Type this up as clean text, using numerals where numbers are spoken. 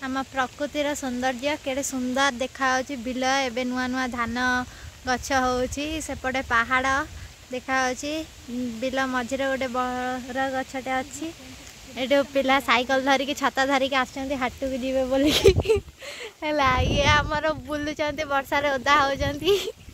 आम प्रकृतिर सौंदर्य केड़े सुंदर देखा बिल एवं नुआ नुआ धान गछ होपटे पहाड़ देखा बिल मझे गोटे बर गछटे अच्छी ये पिला साइकिल धरिकी छता धरिकी आसुँच हाट को जी बोलिकी ये आमर बुलूँ वर्षा ओदा होती।